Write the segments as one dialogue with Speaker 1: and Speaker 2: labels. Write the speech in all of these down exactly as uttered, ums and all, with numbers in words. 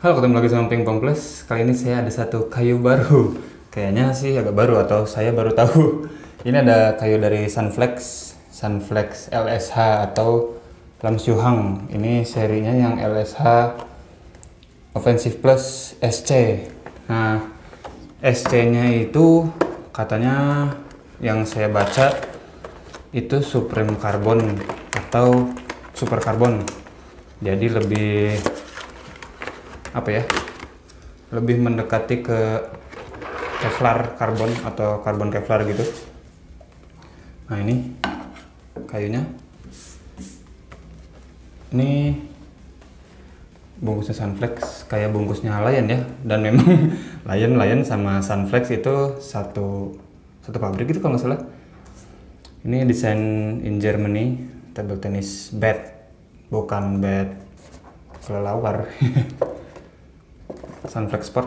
Speaker 1: Halo, ketemu lagi sama Pingpong Plus. Kali ini saya ada satu kayu baru. Kayaknya sih agak baru atau saya baru tahu. Ini ada kayu dari Sunflex, Sunflex L S H atau Lam Siu Hang. Ini serinya yang L S H Offensive Plus S C. Nah, S C-nya itu katanya yang saya baca itu Supreme Carbon atau Super Carbon. Jadi lebih apa ya, lebih mendekati ke Kevlar karbon atau karbon Kevlar gitu. Nah, ini kayunya, ini bungkusnya Sunflex kayak bungkusnya Lion ya, dan memang Lion Lion sama Sunflex itu satu satu pabrik itu kalau nggak salah. Ini desain in Germany, table tennis bat, bukan bat kelelawar. Sunflex Sport.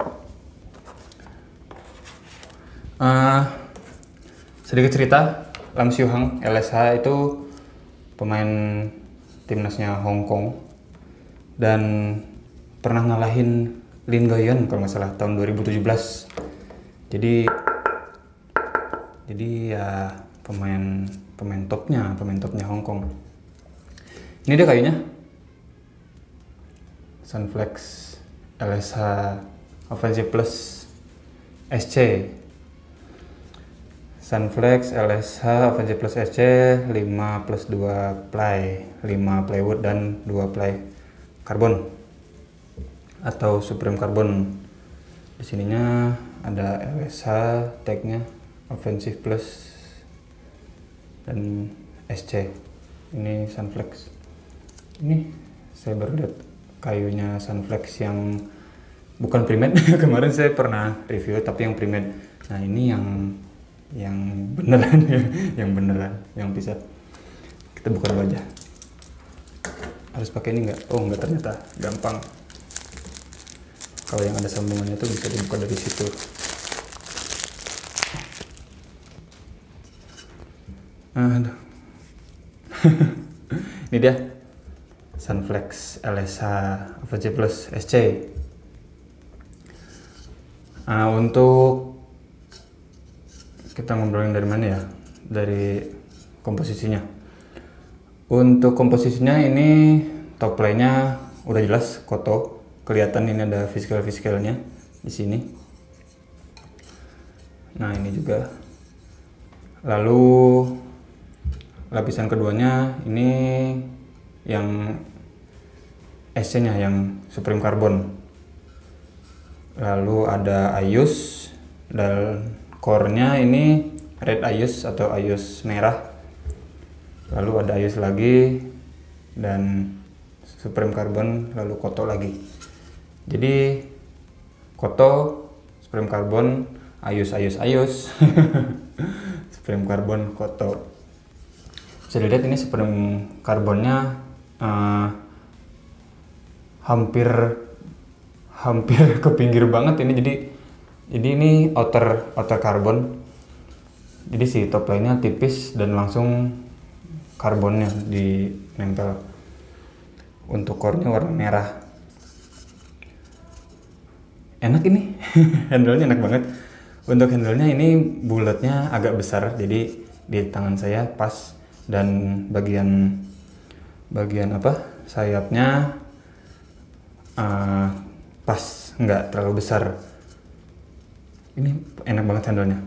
Speaker 1: Uh, sedikit cerita, Lam Siu Hang L S H itu pemain timnasnya Hong Kong dan pernah ngalahin Lin Goyon kalau nggak salah tahun dua ribu tujuh belas. Jadi jadi ya pemain pemain topnya, pemain topnya Hong Kong. Ini dia kayunya. Sunflex L S H Offensive Plus S C. Sunflex L S H Offensive Plus S C lima plus dua ply, lima plywood dan dua ply karbon atau Supreme Carbon. Di sininya ada L S H, tagnya Offensive Plus dan S C. Ini Sunflex. Ini saya baru lihat kayunya Sunflex yang bukan pre-made. Kemarin saya pernah review tapi yang pre-made. Nah, ini yang yang beneran ya, yang beneran, yang bisa kita buka dulu aja. Harus pakai ini nggak? Oh, nggak, ternyata gampang. Kalau yang ada sambungannya tuh bisa dibuka dari situ. Aduh. Ini dia Sunflex L S H Offensive Plus S C. Nah, untuk kita ngobrolin dari mana ya? Dari komposisinya. Untuk komposisinya ini top play-nya udah jelas koto. Kelihatan ini ada fiskal-fiskalnya di sini. Nah, ini juga. Lalu lapisan keduanya ini yang S C-nya yang Supreme Carbon. Lalu ada Ayus dan core-nya ini red Ayus atau Ayus merah. Lalu ada Ayus lagi dan Supreme Carbon, lalu koto lagi. Jadi koto, Supreme Carbon, Ayus Ayus Ayus. Supreme Carbon, koto. Bisa dilihat ini Supreme Carbonnya uh, hampir hampir ke pinggir banget ini. Jadi jadi ini outer outer karbon. Jadi si top line-nya tipis dan langsung karbonnya di nempel. Untuk core-nya warna merah. Enak ini. Handle-nya enak banget. Untuk handle-nya ini bulatnya agak besar, jadi di tangan saya pas, dan bagian bagian apa? sayapnya uh, pas, nggak terlalu besar. Ini enak banget handle-nya.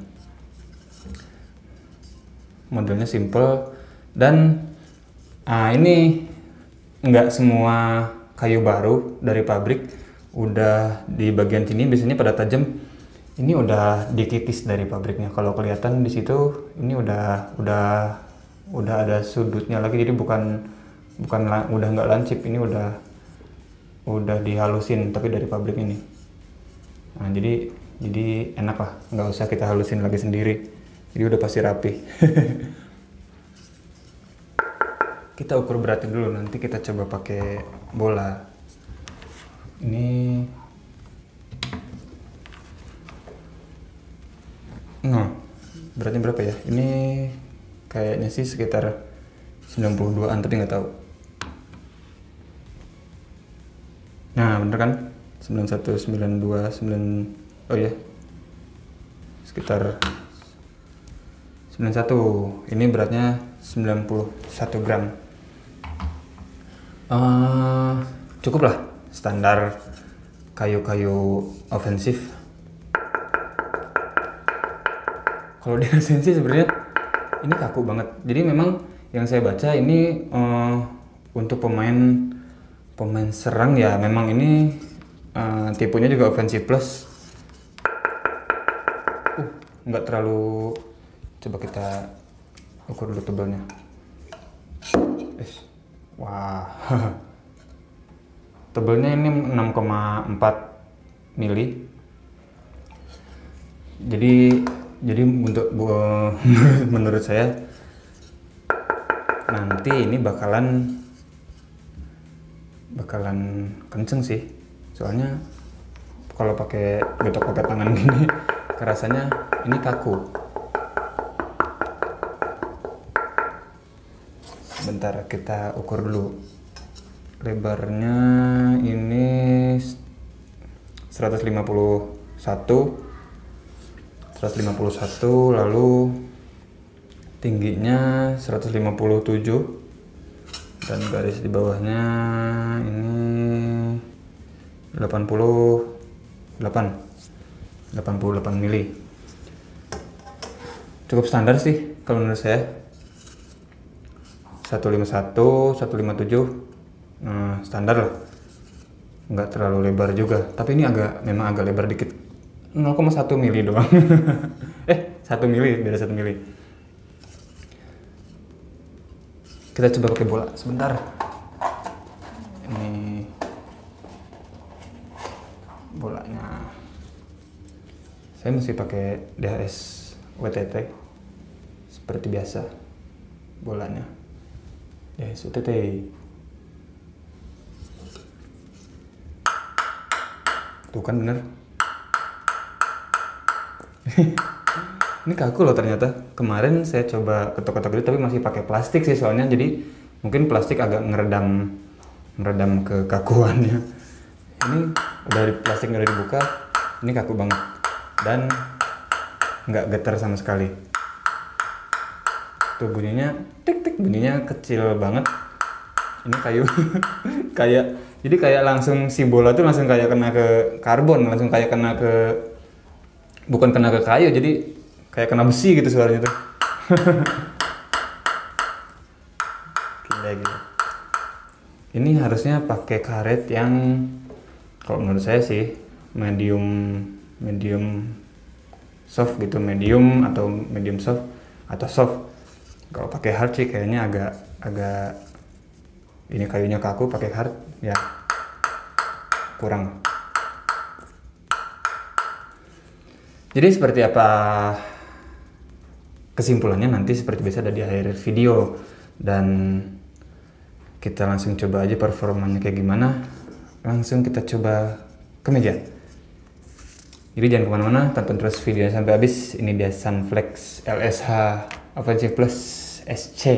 Speaker 1: Modelnya simple dan uh, ini nggak semua kayu baru dari pabrik udah di bagian sini, biasanya pada tajam. Ini udah dikikis dari pabriknya. Kalau kelihatan di situ ini udah udah udah ada sudutnya lagi, jadi bukan bukan udah nggak lancip, ini udah udah dihalusin tapi dari pabrik ini. Nah, jadi jadi enak lah, nggak usah kita halusin lagi sendiri, jadi udah pasti rapi. Kita ukur beratnya dulu, nanti kita coba pakai bola. Ini nah, beratnya berapa ya? Ini kayaknya sih sekitar sembilan puluh dua an, tapi nggak tahu. Nah, bener kan? sembilan satu sembilan dua sembilan, oh ya, sekitar sembilan satu. Ini beratnya sembilan puluh satu gram. Uh, cukup lah, standar kayu-kayu ofensif. Kalau di esensi sebenarnya ini kaku banget. Jadi memang yang saya baca ini uh, untuk pemain pemain serang ya, memang ini uh, tipenya juga offensive plus. Uh, nggak terlalu. Coba kita ukur dulu tebalnya. Eh, wah, tebalnya ini enam koma empat mili. Jadi jadi untuk uh, menurut saya nanti ini bakalan bakalan kenceng sih, soalnya kalau pakai getok pakai tangan gini kerasanya ini kaku. Bentar, kita ukur dulu. Lebarnya ini seratus lima puluh satu, lalu tingginya seratus lima puluh tujuh, dan garis di bawahnya ini delapan puluh delapan mili. Cukup standar sih kalau menurut saya. seratus lima puluh satu, seratus lima puluh tujuh, nah, standar lah, nggak terlalu lebar juga, tapi ini agak memang agak lebar dikit, nol koma satu mili doang. eh satu mili, beda satu mili. Kita coba pakai bola sebentar. Ini bolanya, saya mesti pakai D H S W T T seperti biasa. Bolanya D H S W T T. Tuh kan bener. Ini kaku loh ternyata. Kemarin saya coba ketok-ketok dulu tapi masih pakai plastik sih soalnya, jadi mungkin plastik agak ngeredam ngeredam kekakuannya. Ini udah di plastik udah dibuka, ini kaku banget dan nggak getar sama sekali. Tuh bunyinya tik tik, bunyinya kecil banget. Ini kayu kayak jadi kayak langsung si bola tuh langsung kayak kena ke karbon, langsung kayak kena ke, bukan kena ke kayu, jadi kayak kena besi gitu suaranya tuh. Gila gitu. Ini harusnya pakai karet yang kalau menurut saya sih medium medium soft gitu, medium atau medium soft atau soft. Kalau pakai hard sih kayaknya agak agak ini kayunya kaku, pakai hard ya kurang. Jadi seperti apa kesimpulannya nanti seperti biasa ada di akhir video, dan kita langsung coba aja performanya kayak gimana. Langsung kita coba ke meja. Jadi jangan kemana-mana, tonton terus videonya sampai habis. Ini dia Sunflex L S H Offensive Plus S C.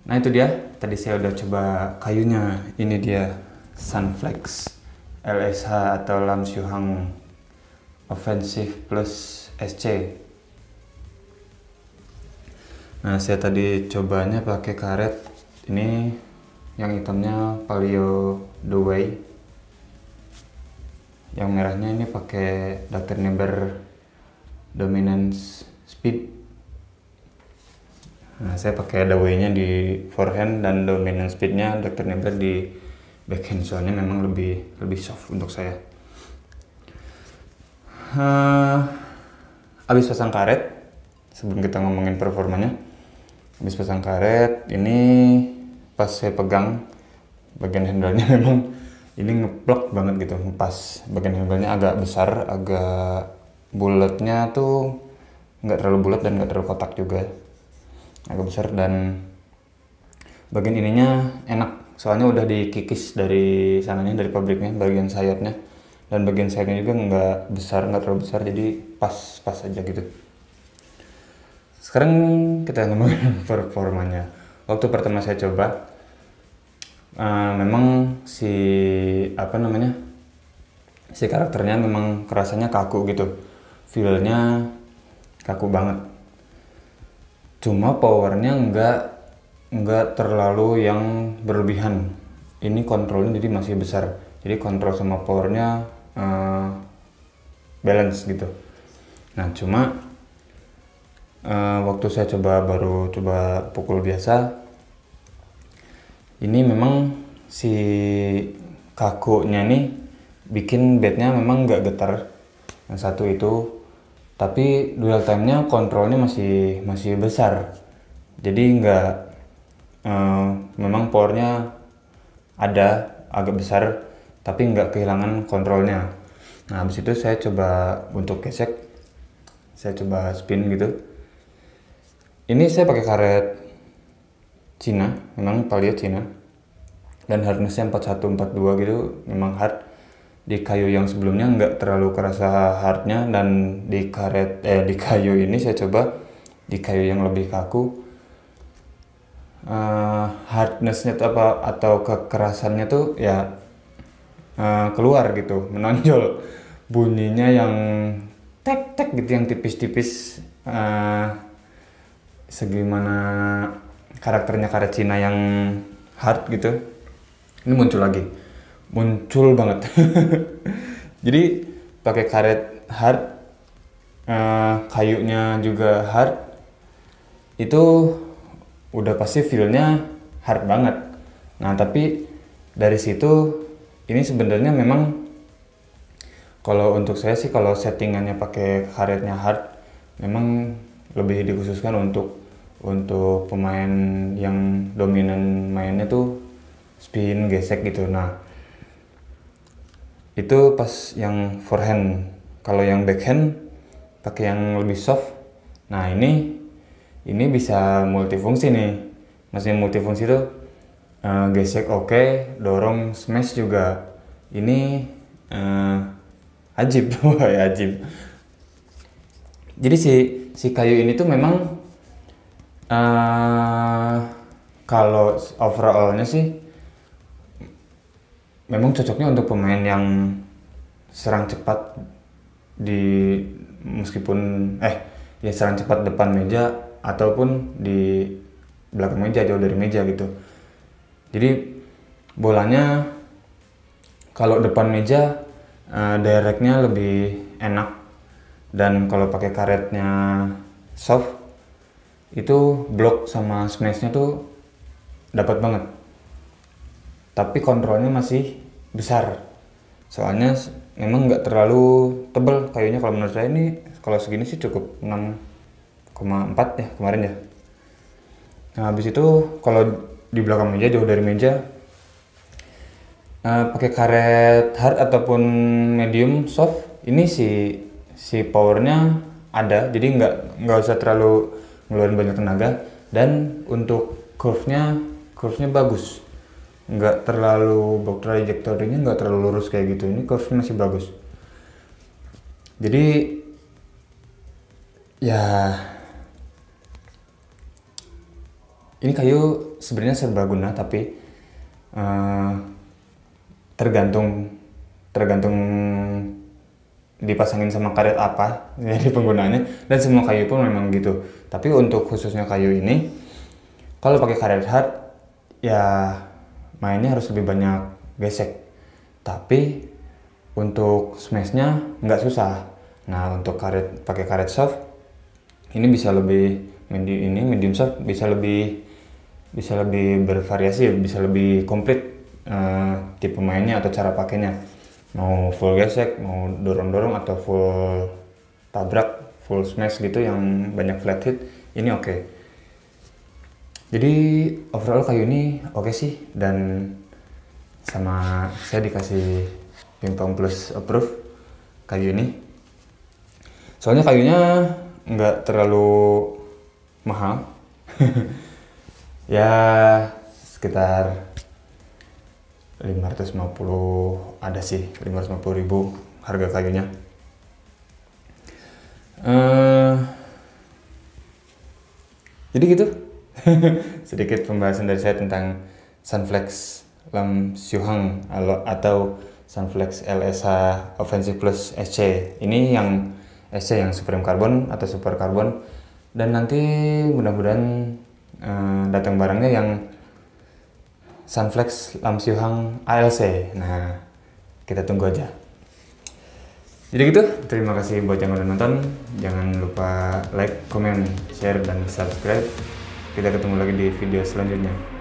Speaker 1: Nah itu dia, tadi saya udah coba kayunya. Ini dia Sunflex L S H atau Lam Hang Offensive Plus S C. Nah saya tadi cobanya pakai karet ini, yang hitamnya Paleo Doway, yang merahnya ini pakai dokter Neber Dominance Speed. Nah, saya pakai Doway-nya di forehand dan Dominance Speed-nya dokter Neber di backhand, soalnya memang lebih lebih soft untuk saya. Uh, abis pasang karet, sebelum kita ngomongin performanya, abis pasang karet ini pas saya pegang bagian handle-nya memang ini ngeplok banget gitu, ngepas. Bagian handle-nya agak besar, agak bulatnya tuh nggak terlalu bulat dan nggak terlalu kotak juga, agak besar. Dan bagian ininya enak, soalnya udah dikikis dari sananya, dari pabriknya, bagian sayapnya. Dan bagian sayapnya juga nggak besar, nggak terlalu besar, jadi pas-pas aja gitu. Sekarang kita ngomongin performanya. Waktu pertama saya coba, uh, memang si apa namanya si karakternya memang kerasanya kaku gitu, feel-nya kaku banget. Cuma powernya nggak nggak terlalu yang berlebihan. Ini kontrolnya jadi masih besar, jadi kontrol sama powernya uh, balance gitu. Nah cuma uh, waktu saya coba baru coba pukul biasa, ini memang si kakunya nih bikin bednya memang nggak getar. Yang satu itu, tapi dual time-nya kontrolnya masih masih besar, jadi nggak uh, memang powernya ada agak besar tapi nggak kehilangan kontrolnya. Nah habis itu saya coba untuk gesek, saya coba spin gitu. Ini saya pakai karet Cina, memang Paleo Cina, dan hardness-nya empat satu empat dua gitu, memang hard. Di kayu yang sebelumnya nggak terlalu kerasa hardnya, dan di karet eh di kayu ini saya coba di kayu yang lebih kaku, uh, hardnessnya tuh apa atau kekerasannya tuh ya uh, keluar gitu, menonjol. Bunyinya yang tek tek gitu, yang tipis-tipis, uh, segimana karakternya karet Cina yang hard gitu, ini muncul lagi, muncul banget. Jadi pakai karet hard, uh, kayunya juga hard, itu udah pasti feelnya hard banget. Nah tapi dari situ ini sebenarnya memang kalau untuk saya sih, kalau settingannya pakai karetnya hard, memang lebih dikhususkan untuk untuk pemain yang dominan mainnya tuh spin, gesek gitu. Nah itu pas yang forehand. Kalau yang backhand pakai yang lebih soft. Nah ini ini bisa multifungsi nih. Maksudnya multifungsi tuh uh, gesek oke, okay, dorong smash juga. Ini uh, ajib, ya ajib. Jadi si si kayu ini tuh memang uh, kalau overallnya sih memang cocoknya untuk pemain yang serang cepat di meskipun eh ya serang cepat depan meja ataupun di belakang meja, jauh dari meja gitu. Jadi bolanya kalau depan meja uh, directnya lebih enak, dan kalau pakai karetnya soft itu block sama smashnya tuh dapat banget, tapi kontrolnya masih besar. Soalnya memang nggak terlalu tebal kayunya. Kalau menurut saya ini kalau segini sih cukup enam koma empat ya kemarin ya. Nah habis itu kalau di belakang meja, jauh dari meja, uh, pakai karet hard ataupun medium soft, ini si si powernya ada, jadi nggak nggak usah terlalu ngeluarin banyak tenaga. Dan untuk curve-nya curve-nya bagus, nggak terlalu box trajectory-nya nggak terlalu lurus kayak gitu. Ini curve masih bagus, jadi ya ini kayu sebenarnya serbaguna, tapi uh, tergantung tergantung dipasangin sama karet apa jadi penggunaannya, dan semua kayu pun memang gitu. Tapi untuk khususnya kayu ini, kalau pakai karet hard ya mainnya harus lebih banyak gesek, tapi untuk smashnya nggak susah. Nah untuk karet pakai karet soft ini bisa lebih medium, ini medium soft bisa lebih bisa lebih bervariasi, bisa lebih komplit uh, tipe mainnya atau cara pakainya. Mau full gesek, mau dorong-dorong, atau full tabrak, full smash gitu yang banyak flat hit, ini oke. Okay. Jadi overall kayu ini oke okay sih, dan sama saya dikasih Pimpong Plus approve kayu ini. Soalnya kayunya nggak terlalu mahal. Ya sekitar lima ratus lima puluh ada sih, lima ratus lima puluh ribu harga kayunya. Uh, jadi gitu. Sedikit pembahasan dari saya tentang Sunflex Lam Xiuhang atau Sunflex L S H Offensive Plus S C. Ini yang S C yang Supreme Carbon atau Super Carbon, dan nanti mudah-mudahan uh, datang barangnya yang Sunflex Lam Xiuhang A L C. Nah, kita tunggu aja. Jadi gitu, terima kasih buat yang udah nonton. Jangan lupa like, comment, share, dan subscribe. Kita ketemu lagi di video selanjutnya.